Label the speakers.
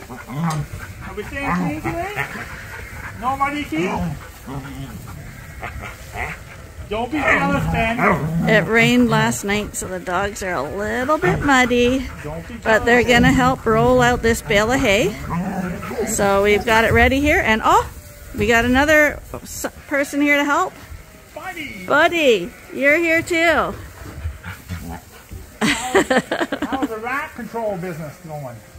Speaker 1: Are we staying clean today? Nobody clean? Don't be jealous, Ben.
Speaker 2: It rained last night, so the dogs are a little bit muddy, but they're gonna help roll out this bale of hay. So we've got it ready here, and oh, we got another person here to help. Buddy, you're here too.
Speaker 1: How's the rat control business going?